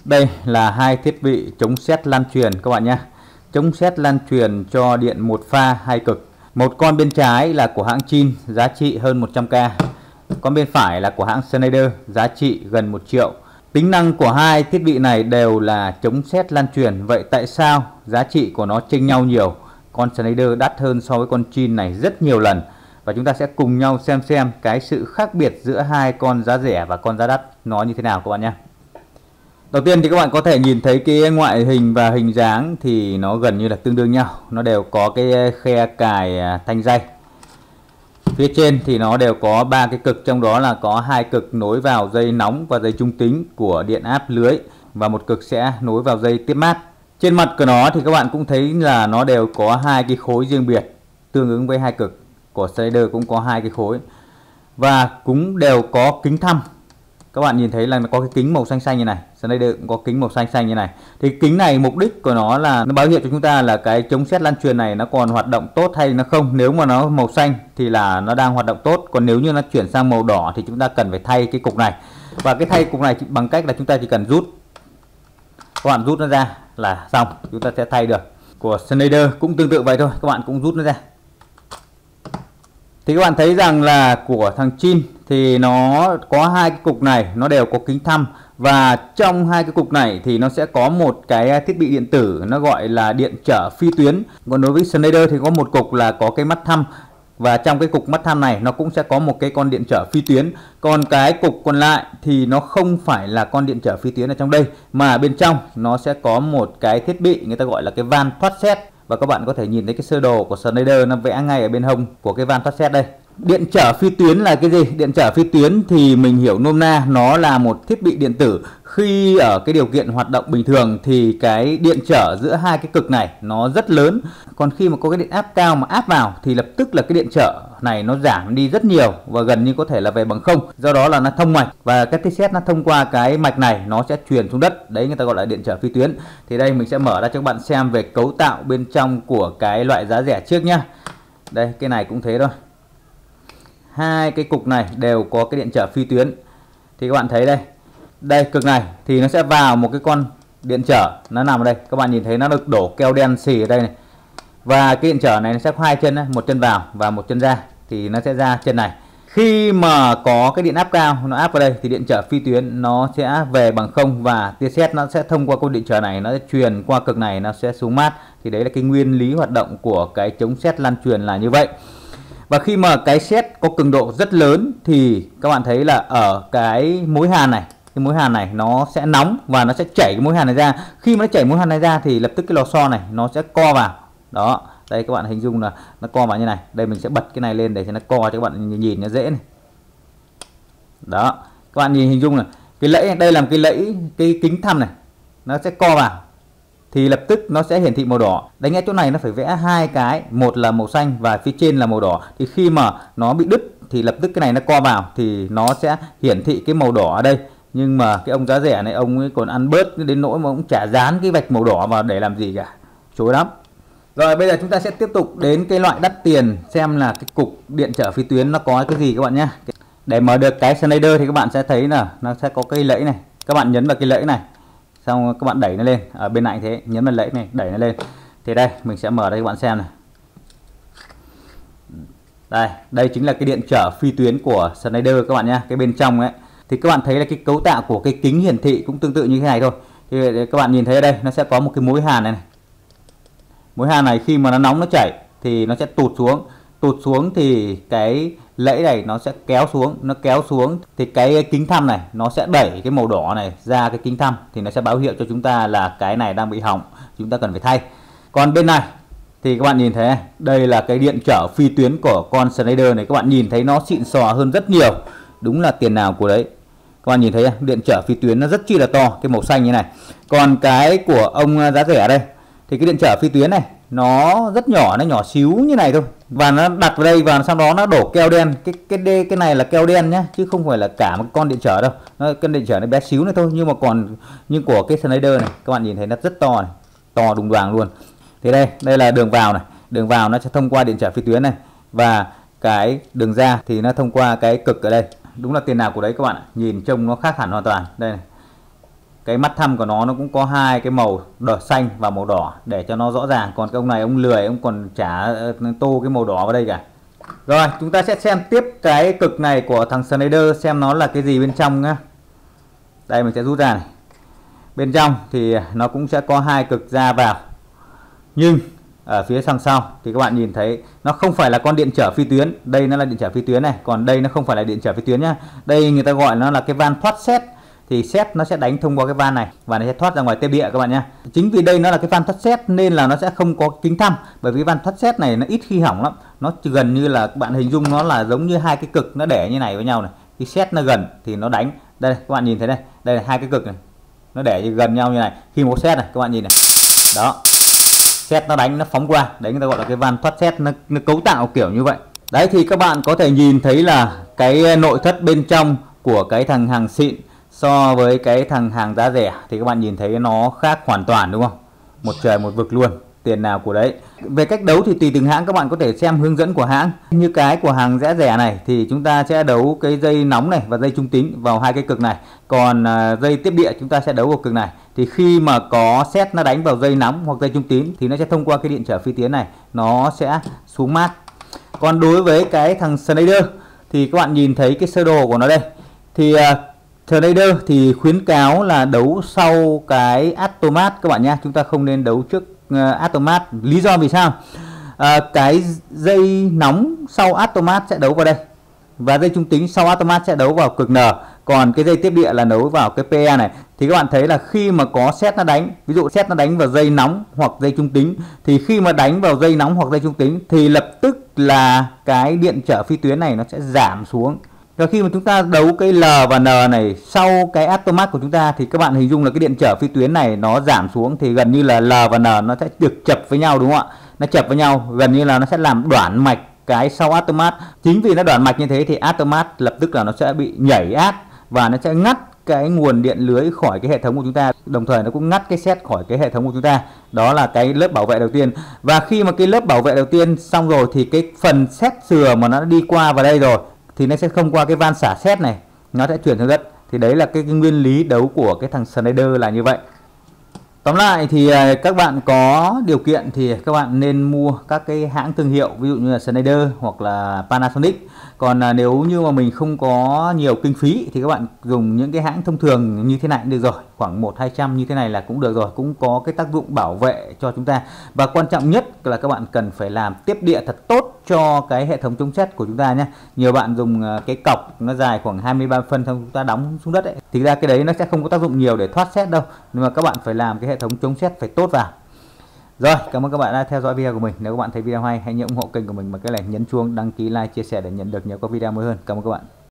Đây là hai thiết bị chống sét lan truyền các bạn nhé. Chống sét lan truyền cho điện một pha hai cực. Một con bên trái là của hãng Chin, giá trị hơn 100k. Con bên phải là của hãng Schneider, giá trị gần 1 triệu. Tính năng của hai thiết bị này đều là chống sét lan truyền. Vậy tại sao giá trị của nó chênh nhau nhiều? Con Schneider đắt hơn so với con Chin này rất nhiều lần. Và chúng ta sẽ cùng nhau xem cái sự khác biệt giữa hai con giá rẻ và con giá đắt nó như thế nào các bạn nhé. Đầu tiên thì các bạn có thể nhìn thấy cái ngoại hình và hình dáng thì nó gần như là tương đương nhau. Nó đều có cái khe cài thanh dây. Phía trên thì nó đều có 3 cái cực, trong đó là có 2 cực nối vào dây nóng và dây trung tính của điện áp lưới, và một cực sẽ nối vào dây tiếp mát. Trên mặt của nó thì các bạn cũng thấy là nó đều có 2 cái khối riêng biệt tương ứng với 2 cực. Của Schneider cũng có 2 cái khối. Và cũng đều có kính thăm. Các bạn nhìn thấy là nó có cái kính màu xanh xanh như này. Schneider cũng có kính màu xanh xanh như này. Thì kính này mục đích của nó là nó báo hiệu cho chúng ta là cái chống sét lan truyền này nó còn hoạt động tốt hay nó không. Nếu mà nó màu xanh thì là nó đang hoạt động tốt. Còn nếu như nó chuyển sang màu đỏ thì chúng ta cần phải thay cái cục này. Và cái thay cục này bằng cách là chúng ta chỉ cần rút. Các bạn rút nó ra là xong. Chúng ta sẽ thay được. Của Schneider cũng tương tự vậy thôi. Các bạn cũng rút nó ra. Thì các bạn thấy rằng là của thằng Chin thì nó có 2 cái cục này, nó đều có kính thăm. Và trong 2 cái cục này thì nó sẽ có một cái thiết bị điện tử, nó gọi là điện trở phi tuyến. Còn đối với Schneider thì có một cục là có cái mắt thăm. Và trong cái cục mắt thăm này nó cũng sẽ có một cái con điện trở phi tuyến. Còn cái cục còn lại thì nó không phải là con điện trở phi tuyến ở trong đây, mà bên trong nó sẽ có một cái thiết bị người ta gọi là cái van thoát sét. Và các bạn có thể nhìn thấy cái sơ đồ của Schneider nó vẽ ngay ở bên hông của cái van thoát sét đây. Điện trở phi tuyến là cái gì? Điện trở phi tuyến thì mình hiểu nôm na nó là một thiết bị điện tử. Khi ở cái điều kiện hoạt động bình thường thì cái điện trở giữa 2 cái cực này nó rất lớn. Còn khi mà có cái điện áp cao mà áp vào thì lập tức là cái điện trở này nó giảm đi rất nhiều và gần như có thể là về bằng không. Do đó là nó thông mạch và cái tia sét nó thông qua cái mạch này nó sẽ truyền xuống đất. Đấy người ta gọi là điện trở phi tuyến. Thì đây mình sẽ mở ra cho các bạn xem về cấu tạo bên trong của cái loại giá rẻ trước nhá. Đây cái này cũng thế thôi. 2 cái cục này đều có cái điện trở phi tuyến. Thì các bạn thấy đây. Đây cực này thì nó sẽ vào một cái con điện trở, nó nằm ở đây. Các bạn nhìn thấy nó được đổ keo đen xì ở đây này. Và cái điện trở này nó sẽ có 2 chân, một chân vào và một chân ra. Thì nó sẽ ra chân này. Khi mà có cái điện áp cao nó áp vào đây thì điện trở phi tuyến nó sẽ về bằng không, và tia sét nó sẽ thông qua con điện trở này, nó sẽ truyền qua cực này, nó sẽ xuống mát. Thì đấy là cái nguyên lý hoạt động của cái chống sét lan truyền là như vậy. Và khi mà cái sét có cường độ rất lớn thì các bạn thấy là ở cái mối hàn này, cái mối hàn này nó sẽ nóng và nó sẽ chảy cái mối hàn này ra. Khi mà nó chảy mối hàn này ra thì lập tức cái lò xo này nó sẽ co vào. Đó, đây các bạn hình dung là nó co vào như này. Đây mình sẽ bật cái này lên để cho nó co cho các bạn nhìn nó dễ này. Đó, các bạn nhìn hình dung là cái lẫy, đây là một cái lẫy, cái kính thăm này, nó sẽ co vào. Thì lập tức nó sẽ hiển thị màu đỏ. Đánh ngay chỗ này nó phải vẽ 2 cái, một là màu xanh và phía trên là màu đỏ. Thì khi mà nó bị đứt thì lập tức cái này nó co vào thì nó sẽ hiển thị cái màu đỏ ở đây. Nhưng mà cái ông giá rẻ này ông ấy còn ăn bớt đến nỗi mà cũng chả dán cái vạch màu đỏ vào để làm gì cả. Chối lắm. Rồi bây giờ chúng ta sẽ tiếp tục đến cái loại đắt tiền, xem là cái cục điện trở phi tuyến nó có cái gì các bạn nhé. Để mở được cái Schneider thì các bạn sẽ thấy là nó sẽ có cái lẫy này. Các bạn nhấn vào cái lẫy này, xong các bạn đẩy nó lên. Ở bên này thế, nhấn vào lẫy này, đẩy nó lên. Thì đây, mình sẽ mở đây các bạn xem này. Đây chính là cái điện trở phi tuyến của Schneider các bạn nhé. Cái bên trong ấy thì các bạn thấy là cái cấu tạo của cái kính hiển thị cũng tương tự như thế này thôi. Thì các bạn nhìn thấy ở đây nó sẽ có một cái mối hàn này. Mối hàn này khi mà nó nóng nó chảy thì nó sẽ tụt xuống. Tụt xuống thì cái lẫy này nó sẽ kéo xuống. Nó kéo xuống thì cái kính thăm này nó sẽ đẩy cái màu đỏ này ra cái kính thăm. Thì nó sẽ báo hiệu cho chúng ta là cái này đang bị hỏng, chúng ta cần phải thay. Còn bên này thì các bạn nhìn thấy đây là cái điện trở phi tuyến của con Schneider này. Các bạn nhìn thấy nó xịn sò hơn rất nhiều. Đúng là tiền nào của đấy. Các bạn nhìn thấy điện trở phi tuyến nó rất chi là to, cái màu xanh như này. Còn cái của ông giá rẻ ở đây thì cái điện trở phi tuyến này nó rất nhỏ, nó nhỏ xíu như này thôi. Và nó đặt vào đây và sau đó nó đổ keo đen. Cái này là keo đen nhá, chứ không phải là cả một con điện trở đâu. Cái điện trở nó bé xíu này thôi, nhưng của cái Schneider này các bạn nhìn thấy nó rất to này, to đùng đoàng luôn. Thì đây là đường vào này, đường vào nó sẽ thông qua điện trở phi tuyến này, và cái đường ra thì nó thông qua cái cực ở đây. Đúng là tiền nào của đấy các bạn ạ. Nhìn trông nó khác hẳn hoàn toàn. Đây này. cái mắt thăm của nó cũng có hai cái màu đỏ xanh và màu đỏ để cho nó rõ ràng. Còn cái ông này ông lười, ông còn chả tô cái màu đỏ vào đây cả. Rồi chúng ta sẽ xem tiếp cái cực này của thằng Schneider xem nó là cái gì bên trong nhá. Đây mình sẽ rút ra này. Bên trong thì nó cũng sẽ có hai cực ra vào, nhưng ở phía đằng sau thì các bạn nhìn thấy nó không phải là con điện trở phi tuyến. Đây nó là điện trở phi tuyến này, còn đây nó không phải là điện trở phi tuyến nhá. Đây người ta gọi nó là cái van thoát sét. Thì sét nó sẽ đánh thông qua cái van này và nó sẽ thoát ra ngoài tiếp địa các bạn nhé. Chính vì đây nó là cái van thoát sét nên là nó sẽ không có kính thăm, bởi vì van thoát sét này nó ít khi hỏng lắm. Nó gần như là các bạn hình dung nó là giống như hai cái cực nó để như này với nhau này. Khi sét nó gần thì nó đánh. Đây các bạn nhìn thấy đây, đây là hai cái cực này, nó để gần nhau như này. Khi một sét này các bạn nhìn này, đó, sét nó đánh, nó phóng qua, đấy người ta gọi là cái van thoát sét, nó cấu tạo kiểu như vậy. Đấy thì các bạn có thể nhìn thấy là cái nội thất bên trong của cái thằng hàng xịn so với cái thằng hàng giá rẻ thì các bạn nhìn thấy nó khác hoàn toàn, đúng không? Một trời một vực luôn, tiền nào của đấy. Về cách đấu thì tùy từng hãng, các bạn có thể xem hướng dẫn của hãng. Như cái của hàng giá rẻ này thì chúng ta sẽ đấu cái dây nóng này và dây trung tính vào hai cái cực này. Còn dây tiếp địa chúng ta sẽ đấu vào cực này. Thì khi mà có sét nó đánh vào dây nóng hoặc dây trung tính thì nó sẽ thông qua cái điện trở phi tuyến này, nó sẽ xuống mát. Còn đối với cái thằng Schneider thì các bạn nhìn thấy cái sơ đồ của nó đây. Thì Schneider thì khuyến cáo là đấu sau cái automat các bạn nhé. Chúng ta không nên đấu trước automat. Lý do vì sao? Cái dây nóng sau automat sẽ đấu vào đây, và dây trung tính sau automat sẽ đấu vào cực N. Còn cái dây tiếp địa là đấu vào cái PE này. Thì các bạn thấy là khi mà có sét nó đánh, ví dụ sét nó đánh vào dây nóng hoặc dây trung tính, thì khi mà đánh vào dây nóng hoặc dây trung tính thì lập tức là cái điện trở phi tuyến này nó sẽ giảm xuống. Và khi mà chúng ta đấu cái L và N này sau cái automat của chúng ta thì các bạn hình dung là cái điện trở phi tuyến này nó giảm xuống, thì gần như là L và N nó sẽ được chập với nhau, đúng không ạ? Nó chập với nhau, gần như là nó sẽ làm đoản mạch cái sau automat. Chính vì nó đoản mạch như thế thì automat lập tức là nó sẽ bị nhảy át và nó sẽ ngắt cái nguồn điện lưới khỏi cái hệ thống của chúng ta, đồng thời nó cũng ngắt cái sét khỏi cái hệ thống của chúng ta. Đó là cái lớp bảo vệ đầu tiên. Và khi mà cái lớp bảo vệ đầu tiên xong rồi thì cái phần sét sừa mà nó đi qua vào đây rồi thì nó sẽ không qua cái van xả sét này, nó sẽ chuyển xuống đất. Thì đấy là cái nguyên lý đấu của cái thằng Schneider là như vậy. Tóm lại thì các bạn có điều kiện thì các bạn nên mua các cái hãng thương hiệu, ví dụ như là Schneider hoặc là Panasonic. Còn nếu như mà mình không có nhiều kinh phí thì các bạn dùng những cái hãng thông thường như thế này cũng được rồi, khoảng 100-200 như thế này là cũng được rồi, cũng có cái tác dụng bảo vệ cho chúng ta. Và quan trọng nhất là các bạn cần phải làm tiếp địa thật tốt cho cái hệ thống chống sét của chúng ta nhé. Nhiều bạn dùng cái cọc nó dài khoảng 23 phân xong chúng ta đóng xuống đất ấy, thì ra cái đấy nó sẽ không có tác dụng nhiều để thoát sét đâu, nhưng mà các bạn phải làm cái hệ thống chống sét phải tốt vào. Rồi, cảm ơn các bạn đã theo dõi video của mình. Nếu các bạn thấy video hay, hãy nhớ ủng hộ kênh của mình bằng cách là nhấn chuông, đăng ký, like, chia sẻ để nhận được nhiều các video mới hơn. Cảm ơn các bạn.